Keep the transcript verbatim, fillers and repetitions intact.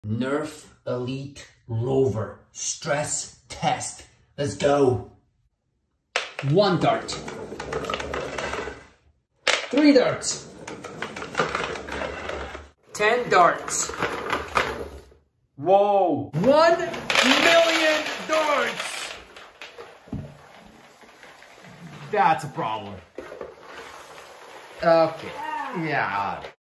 Nerf Elite Rover stress test. Let's go. One dart. Three darts. Ten darts. Whoa. One million darts. That's a problem. Okay. Yeah.